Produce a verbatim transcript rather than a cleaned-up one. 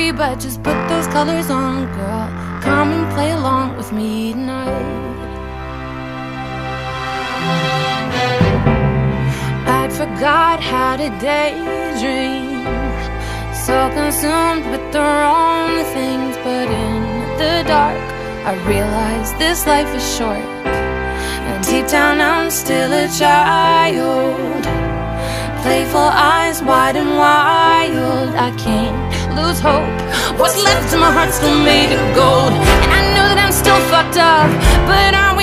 pretty, but just put those colors on, girl. Come and play along with me tonight. I'd forgot how to daydream, so consumed with the wrong things. But in the dark, I realized this life is short, and deep down I'm still a child. Playful eyes wide and wild. I can't lose hope. What's left of my heart still made of gold, and I know that I'm still fucked up, but I'm